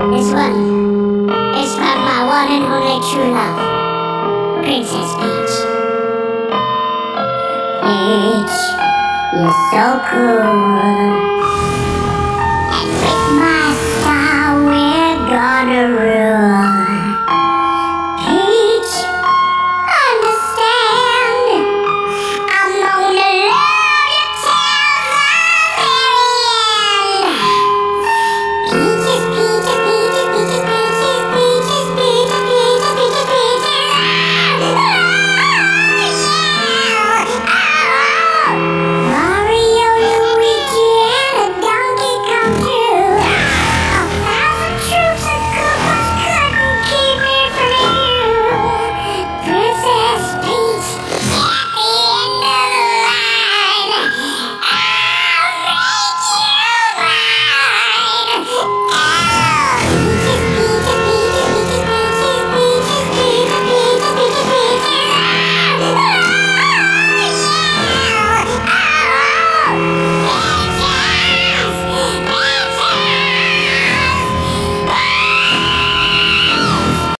This one is from my one and only true love, Princess Peach. Peach, you're so cool.